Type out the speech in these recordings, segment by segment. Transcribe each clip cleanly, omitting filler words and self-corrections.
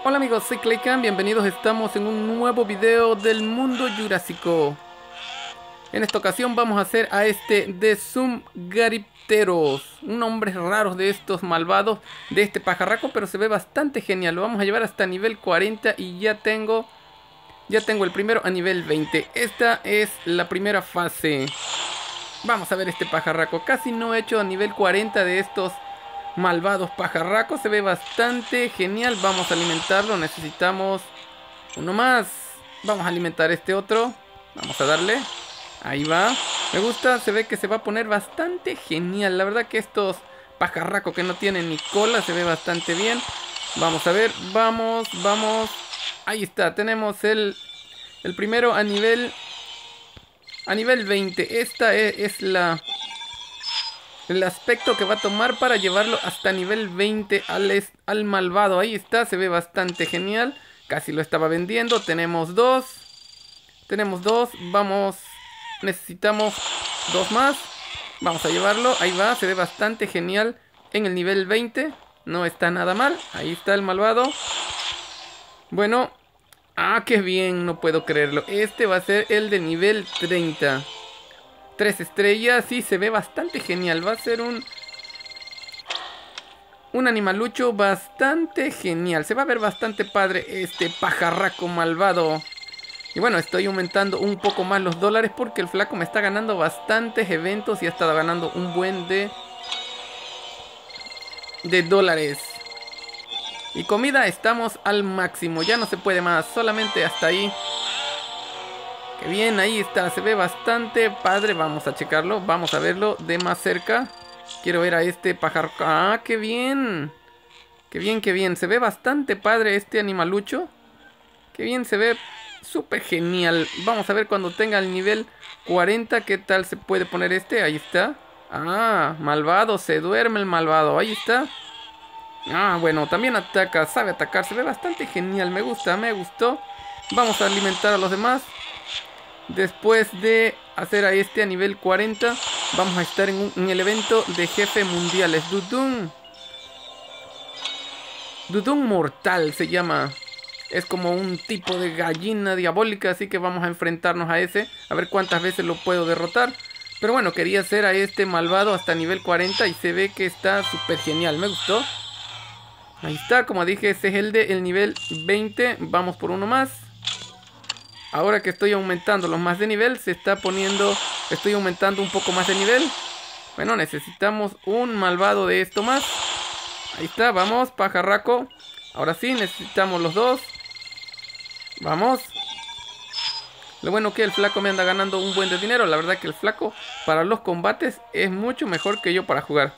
Hola amigos, soy Claycan, bienvenidos, estamos en un nuevo video del mundo jurásico. En esta ocasión vamos a hacer a este de Zumgaripteros, un nombre raro de estos malvados, de este pajarraco, pero se ve bastante genial. Lo vamos a llevar hasta nivel 40 y ya tengo el primero a nivel 20. Esta es la primera fase. Vamos a ver este pajarraco, casi no he hecho a nivel 40 de estos malvados pajarracos, se ve bastante genial. Vamos a alimentarlo, necesitamos uno más. Vamos a alimentar este otro, vamos a darle, ahí va. Me gusta, se ve que se va a poner bastante genial. La verdad que estos pajarracos que no tienen ni cola se ve bastante bien. Vamos a ver, vamos. Ahí está, tenemos el primero a nivel 20. Esta es el aspecto que va a tomar para llevarlo hasta nivel 20 al malvado. Ahí está, se ve bastante genial. Casi lo estaba vendiendo. Tenemos dos. Vamos, necesitamos dos más. Vamos a llevarlo, ahí va, se ve bastante genial en el nivel 20. No está nada mal, ahí está el malvado. Bueno, qué bien, no puedo creerlo. Este va a ser el de nivel 30. 3 estrellas, sí, se ve bastante genial. Va a ser un animalucho bastante genial. Se va a ver bastante padre este pajarraco malvado. Y bueno, estoy aumentando un poco más los dólares porque el flaco me está ganando bastantes eventos y ha estado ganando un buen de dólares. Y comida estamos al máximo, ya no se puede más, solamente hasta ahí. Qué bien, ahí está, se ve bastante padre. Vamos a checarlo, vamos a verlo de más cerca. Quiero ver a este pájaro. Qué bien. Qué bien, qué bien. Se ve bastante padre este animalucho. Qué bien, se ve súper genial. Vamos a ver cuando tenga el nivel 40 qué tal se puede poner este. Ahí está. Malvado, se duerme el malvado. Ahí está. Bueno, también ataca, sabe atacar. Se ve bastante genial, me gusta, me gustó. Vamos a alimentar a los demás. Después de hacer a este a nivel 40, vamos a estar en el evento de jefe mundiales. Dudun mortal se llama. Es como un tipo de gallina diabólica, así que vamos a enfrentarnos a ese. A ver cuántas veces lo puedo derrotar. Pero bueno, quería hacer a este malvado hasta nivel 40 y se ve que está súper genial. Me gustó. Ahí está, como dije, ese es el de el nivel 20. Vamos por uno más. Ahora que estoy aumentando los más de nivel, se está poniendo... Estoy aumentando un poco más de nivel. Bueno, necesitamos un malvado de esto más. Ahí está, vamos, pajarraco. Ahora sí, necesitamos los dos. Vamos. Lo bueno que el flaco me anda ganando un buen de dinero. La verdad que el flaco para los combates es mucho mejor que yo para jugar.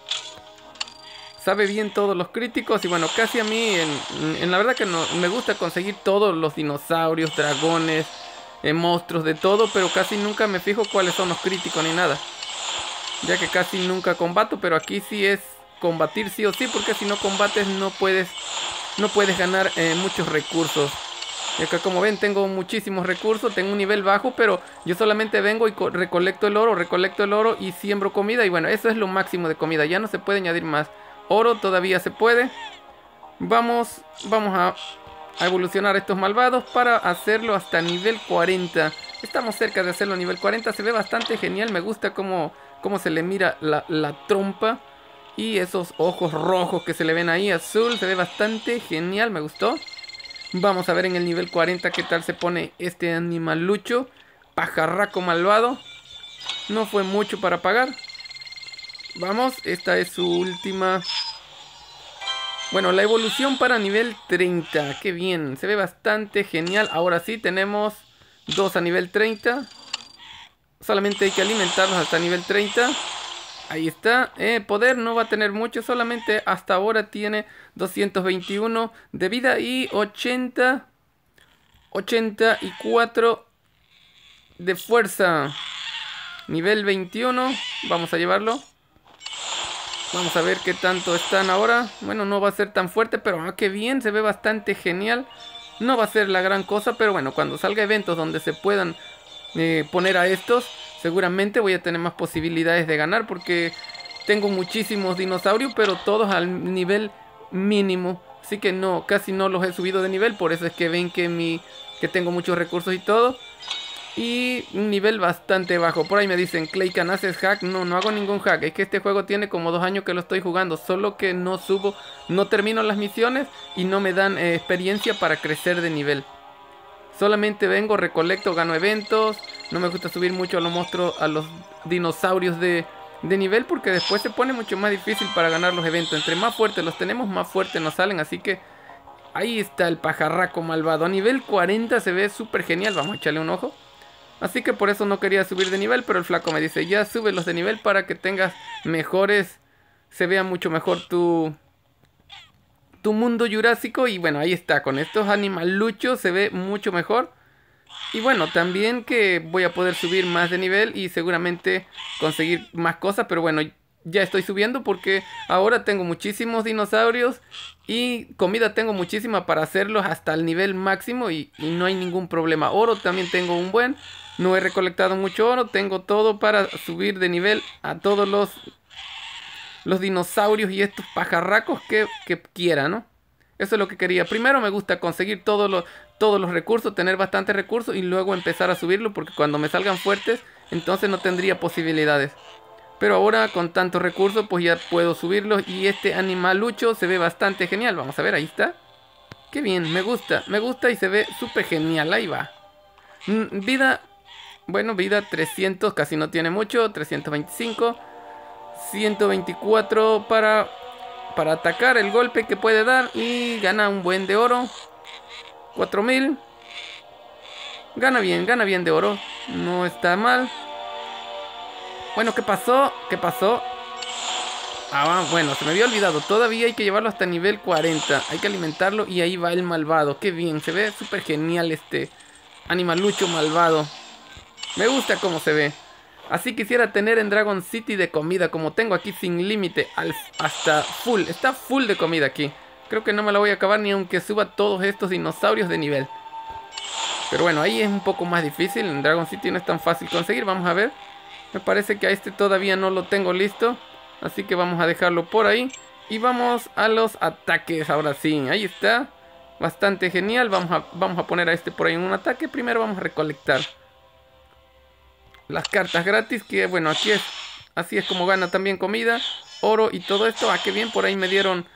Sabe bien todos los críticos y bueno, casi a mí, en la verdad que no, me gusta conseguir todos los dinosaurios, dragones, monstruos, de todo, pero casi nunca me fijo cuáles son los críticos ni nada. Ya que casi nunca combato, pero aquí sí es combatir sí o sí, porque si no combates no puedes ganar muchos recursos. Y acá como ven tengo muchísimos recursos, tengo un nivel bajo, pero yo solamente vengo y recolecto el oro y siembro comida. Y bueno, eso es lo máximo de comida, ya no se puede añadir más. Oro todavía se puede. Vamos a evolucionar a estos malvados para hacerlo hasta nivel 40. Estamos cerca de hacerlo a nivel 40. Se ve bastante genial. Me gusta cómo se le mira la trompa. Y esos ojos rojos que se le ven ahí, azul. Se ve bastante genial, me gustó. Vamos a ver en el nivel 40 qué tal se pone este animalucho. Pajarraco malvado. No fue mucho para pagar. Vamos, esta es su última. Bueno, la evolución para nivel 30. Qué bien, se ve bastante genial. Ahora sí, tenemos dos a nivel 30. Solamente hay que alimentarlos hasta nivel 30. Ahí está. Poder no va a tener mucho. Solamente hasta ahora tiene 221 de vida y 84 de fuerza. Nivel 21. Vamos a llevarlo. Vamos a ver qué tanto están ahora. Bueno, no va a ser tan fuerte, pero qué bien, se ve bastante genial. No va a ser la gran cosa, pero bueno, cuando salga eventos donde se puedan poner a estos, seguramente voy a tener más posibilidades de ganar, porque tengo muchísimos dinosaurios, pero todos al nivel mínimo. Así que no, casi no los he subido de nivel. Por eso es que ven que tengo muchos recursos y todo. Y un nivel bastante bajo. Por ahí me dicen, Claycan, ¿haces hack? No, no hago ningún hack. Es que este juego tiene como 2 años que lo estoy jugando. Solo que no subo, no termino las misiones y no me dan experiencia para crecer de nivel. Solamente vengo, recolecto, gano eventos. No me gusta subir mucho a los monstruos, a los dinosaurios de nivel, porque después se pone mucho más difícil para ganar los eventos. Entre más fuertes los tenemos, más fuertes nos salen. Así que ahí está el pajarraco malvado. A nivel 40 se ve súper genial. Vamos a echarle un ojo. Así que por eso no quería subir de nivel, pero el flaco me dice, ya sube los de nivel para que tengas mejores, se vea mucho mejor tu mundo jurásico. Y bueno, ahí está, con estos animaluchos se ve mucho mejor. Y bueno, también que voy a poder subir más de nivel y seguramente conseguir más cosas. Pero bueno, ya estoy subiendo porque ahora tengo muchísimos dinosaurios y comida tengo muchísima para hacerlos hasta el nivel máximo y no hay ningún problema. Oro también tengo un buen. No he recolectado mucho oro, tengo todo para subir de nivel a todos los dinosaurios y estos pajarracos que quiera, ¿no? Eso es lo que quería. Primero me gusta conseguir todos los recursos, tener bastantes recursos y luego empezar a subirlo, porque cuando me salgan fuertes, entonces no tendría posibilidades. Pero ahora con tantos recursos, pues ya puedo subirlos y este animalucho se ve bastante genial. Vamos a ver, ahí está. Qué bien, me gusta y se ve súper genial, ahí va. Vida... Bueno, vida 300, casi no tiene mucho, 325, 124 para atacar el golpe que puede dar y gana un buen de oro, 4000, gana bien de oro, no está mal. Bueno, ¿qué pasó? Ah, bueno, se me había olvidado, todavía hay que llevarlo hasta nivel 40, hay que alimentarlo y ahí va el malvado, qué bien, se ve súper genial este animalucho malvado. Me gusta cómo se ve. Así quisiera tener en Dragon City de comida, como tengo aquí sin límite, hasta full. Está full de comida aquí. Creo que no me la voy a acabar ni aunque suba todos estos dinosaurios de nivel. Pero bueno, ahí es un poco más difícil. En Dragon City no es tan fácil conseguir. Vamos a ver. Me parece que a este todavía no lo tengo listo. Así que vamos a dejarlo por ahí. Y vamos a los ataques. Ahora sí, ahí está. Bastante genial. Vamos a poner a este por ahí en un ataque. Primero vamos a recolectar las cartas gratis, que bueno, así es como gana también comida, oro y todo esto. Ah, qué bien, por ahí me dieron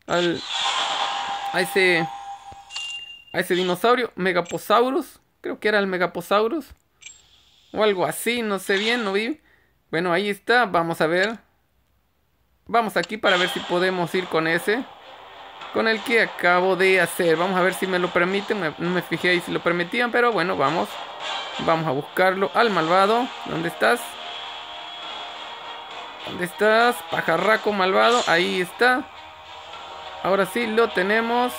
a ese dinosaurio, Megaposaurus, creo que era el Megaposaurus o algo así, no sé bien, no vi. Bueno, ahí está, vamos a ver. Vamos aquí para ver si podemos ir con con el que acabo de hacer. Vamos a ver si me lo permiten, no me fijé ahí si lo permitían, pero bueno, vamos a buscarlo al malvado. ¿Dónde estás? ¿Dónde estás? Pajarraco malvado. Ahí está. Ahora sí lo tenemos.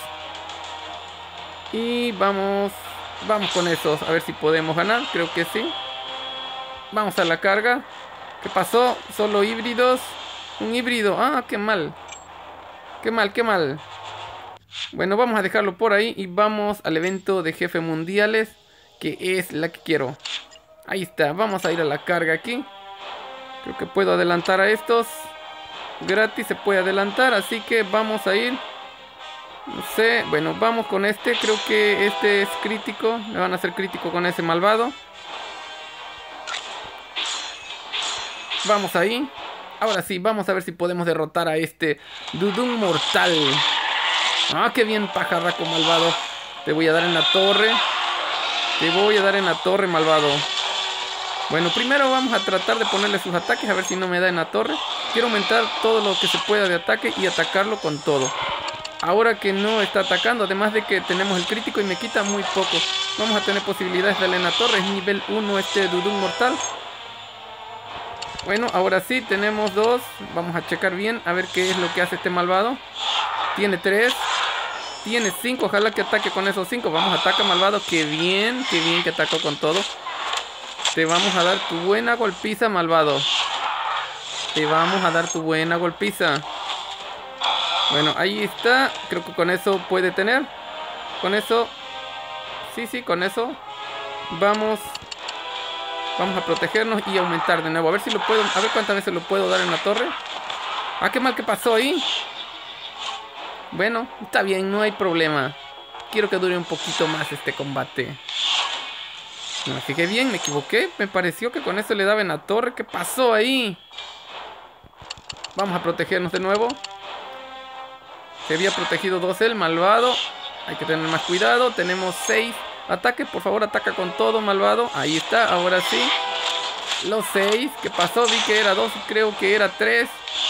Y vamos con esos. A ver si podemos ganar. Creo que sí. Vamos a la carga. ¿Qué pasó? Solo híbridos. Un híbrido. Ah, qué mal. Qué mal. Bueno, vamos a dejarlo por ahí. Y vamos al evento de jefe mundiales, que es la que quiero. Ahí está, vamos a ir a la carga aquí. Creo que puedo adelantar a estos. Gratis se puede adelantar, así que vamos a ir. No sé, bueno, vamos con este. Creo que este es crítico. Me van a hacer crítico con ese malvado. Vamos ahí. Ahora sí, vamos a ver si podemos derrotar a este Dudum Mortal. Ah, qué bien, pajarraco malvado. Te voy a dar en la torre. Malvado. Bueno, primero vamos a tratar de ponerle sus ataques, a ver si no me da en la torre. Quiero aumentar todo lo que se pueda de ataque y atacarlo con todo. Ahora que no está atacando, además de que tenemos el crítico y me quita muy poco, vamos a tener posibilidades de darle en la torre. Es nivel 1 este Dudum Mortal. Bueno, ahora sí, tenemos 2. Vamos a checar bien, a ver qué es lo que hace este malvado. Tiene 3. Tiene 5, ojalá que ataque con esos 5. Vamos, ataca malvado, qué bien que atacó con todo. Te vamos a dar tu buena golpiza, malvado. Te vamos a dar tu buena golpiza. Bueno, ahí está. Creo que con eso puede tener. Con eso. Sí, con eso. Vamos a protegernos y aumentar de nuevo. A ver si lo puedo. A ver cuántas veces lo puedo dar en la torre. Ah, qué mal que pasó ahí. Bueno, está bien, no hay problema. Quiero que dure un poquito más este combate. No me fijé bien, me equivoqué. Me pareció que con eso le daba en la torre. ¿Qué pasó ahí? Vamos a protegernos de nuevo. Se había protegido 2 el malvado. Hay que tener más cuidado. Tenemos 6. Ataque, por favor, ataca con todo, malvado. Ahí está, ahora sí. Los 6. ¿Qué pasó? Vi que era 2 y creo que era 3.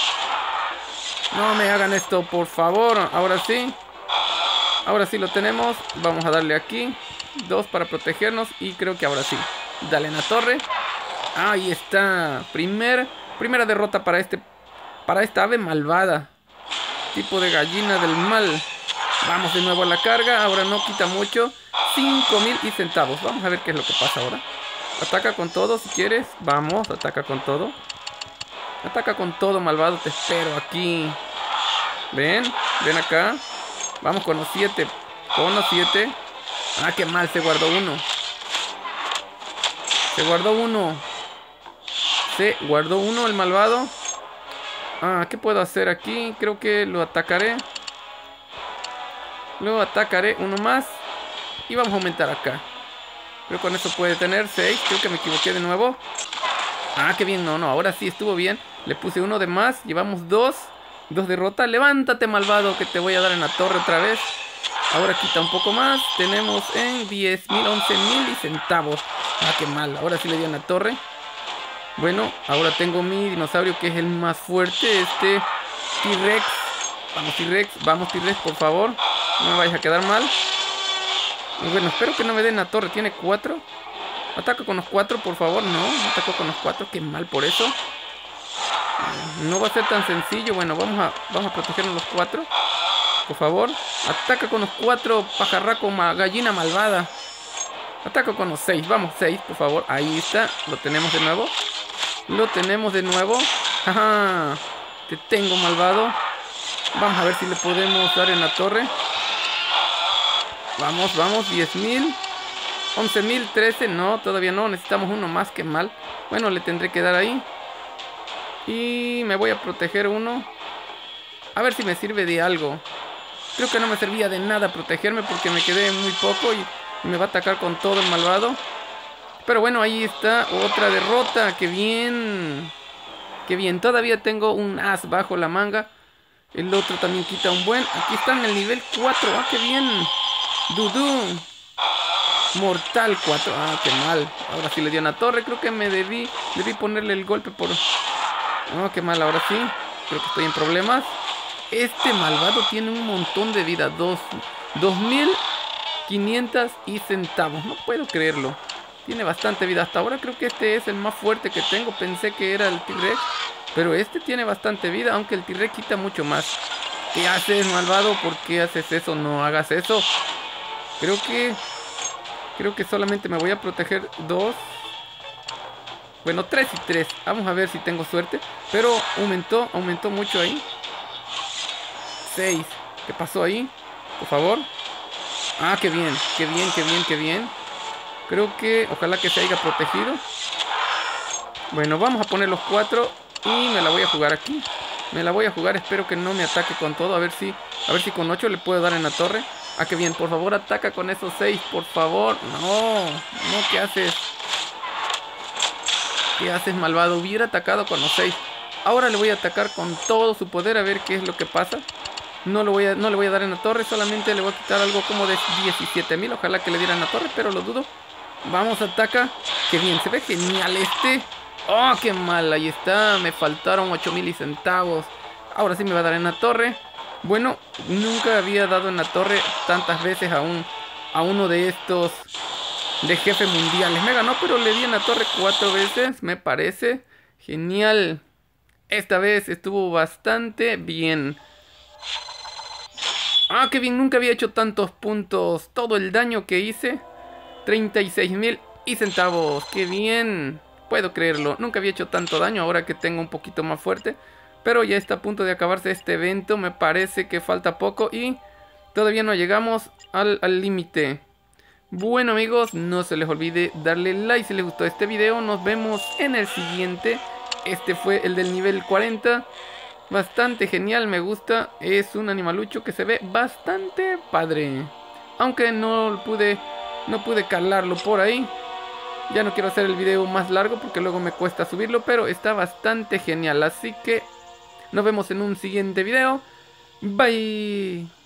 No me hagan esto, por favor. Ahora sí. Ahora sí lo tenemos. Vamos a darle aquí 2 para protegernos. Y creo que ahora sí. Dale en la torre. Ahí está. Primera derrota para esta ave malvada. Tipo de gallina del mal. Vamos de nuevo a la carga. Ahora no quita mucho. 5000 y centavos. Vamos a ver qué es lo que pasa ahora. Ataca con todo si quieres. Vamos, ataca con todo. Ataca con todo, malvado. Te espero aquí. Ven, ven acá. Vamos con los 7. Con los 7. Ah, qué mal, se guardó uno. Se guardó uno. Se guardó uno el malvado. Ah, ¿qué puedo hacer aquí? Creo que lo atacaré. Luego atacaré uno más. Y vamos a aumentar acá. Creo que con eso puede tener 6. Creo que me equivoqué de nuevo. Ah, qué bien. No, ahora sí estuvo bien. Le puse uno de más. Llevamos 2. 2 derrotas. Levántate, malvado, que te voy a dar en la torre otra vez. Ahora quita un poco más. Tenemos en 10.000, 11.000 y centavos. Ah, qué mal. Ahora sí le di en la torre. Bueno, ahora tengo mi dinosaurio que es el más fuerte. Este T-Rex. Vamos, T-Rex. Vamos, T-Rex, por favor. No me vayas a quedar mal. Bueno, espero que no me den la torre. Tiene 4. Ataca con los 4, por favor. No atacó con los 4. Qué mal por eso. No va a ser tan sencillo. Bueno, vamos a protegernos los 4. Por favor. Ataca con los 4, pajarraco, gallina malvada. Ataca con los 6. Vamos, 6, por favor. Ahí está. Lo tenemos de nuevo. Lo tenemos de nuevo. Ajá. Te tengo, malvado. Vamos a ver si le podemos dar en la torre. Vamos, vamos. 10.000. 11.000, 13. No, todavía no. Necesitamos uno más, que mal. Bueno, le tendré que dar ahí. Y me voy a proteger uno. A ver si me sirve de algo. Creo que no me servía de nada protegerme porque me quedé muy poco y me va a atacar con todo el malvado. Pero bueno, ahí está otra derrota. ¡Qué bien! ¡Qué bien! Todavía tengo un as bajo la manga. El otro también quita un buen. Aquí está en el nivel 4. ¡Ah, qué bien! Dudú. Mortal 4. ¡Ah, qué mal! Ahora sí le dio una torre. Creo que me debí ponerle el golpe por... ¡Oh, qué mal! Ahora sí. Creo que estoy en problemas. Este malvado tiene un montón de vida. 2.500 y centavos. No puedo creerlo. Tiene bastante vida. Hasta ahora creo que este es el más fuerte que tengo. Pensé que era el T-Rex. Pero este tiene bastante vida. Aunque el T-Rex quita mucho más. ¿Qué haces, malvado? ¿Por qué haces eso? No hagas eso. Creo que solamente me voy a proteger 2. Bueno, 3 y 3. Vamos a ver si tengo suerte. Pero aumentó mucho ahí. 6. ¿Qué pasó ahí? Por favor. Ah, qué bien, qué bien, qué bien, qué bien. Creo que, ojalá que se haya protegido. Bueno, vamos a poner los 4 y me la voy a jugar aquí. Me la voy a jugar, espero que no me ataque con todo. A ver si con 8 le puedo dar en la torre. Ah, qué bien, por favor, ataca con esos 6, por favor. No, ¿qué haces? ¿Qué haces, malvado? Hubiera atacado con los 6. Ahora le voy a atacar con todo su poder a ver qué es lo que pasa. No le voy a dar en la torre, solamente le voy a quitar algo como de 17.000. Ojalá que le dieran la torre, pero lo dudo. Vamos, ataca. Qué bien, se ve genial este. Oh, qué mal, ahí está. Me faltaron 8.000 y centavos. Ahora sí me va a dar en la torre. Bueno, nunca había dado en la torre tantas veces a uno de estos de jefe mundiales. Me ganó, pero le di en la torre 4 veces, me parece. Genial. Esta vez estuvo bastante bien. Ah, qué bien, nunca había hecho tantos puntos. Todo el daño que hice, 36.000 y centavos. Qué bien, puedo creerlo. Nunca había hecho tanto daño, ahora que tengo un poquito más fuerte. Pero ya está a punto de acabarse este evento. Me parece que falta poco y todavía no llegamos al límite. Bueno, amigos, no se les olvide darle like si les gustó este video. Nos vemos en el siguiente. Este fue el del nivel 40. Bastante genial, me gusta. Es un animalucho que se ve bastante padre. Aunque no pude calarlo por ahí. Ya no quiero hacer el video más largo porque luego me cuesta subirlo, pero está bastante genial. Así que nos vemos en un siguiente video. Bye.